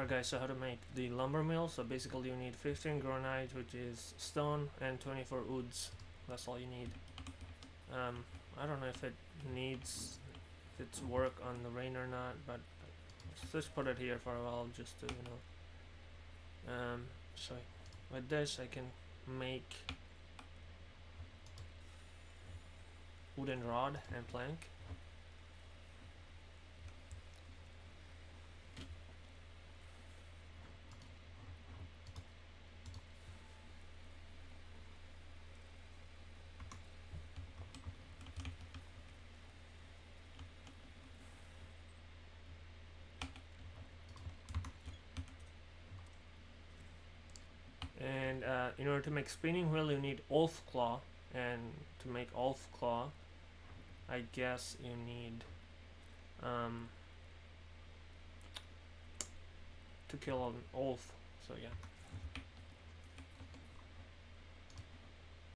Alright guys, so how to make the lumber mill. So basically you need 15 granite, which is stone, and 24 woods. That's all you need. I don't know if it needs if it's work on the rain or not, but let's just put it here for a while just to, you know. So with this I can make wooden rod and plank. And in order to make spinning wheel you need wolf claw, and to make wolf claw I guess you need to kill an wolf, so yeah.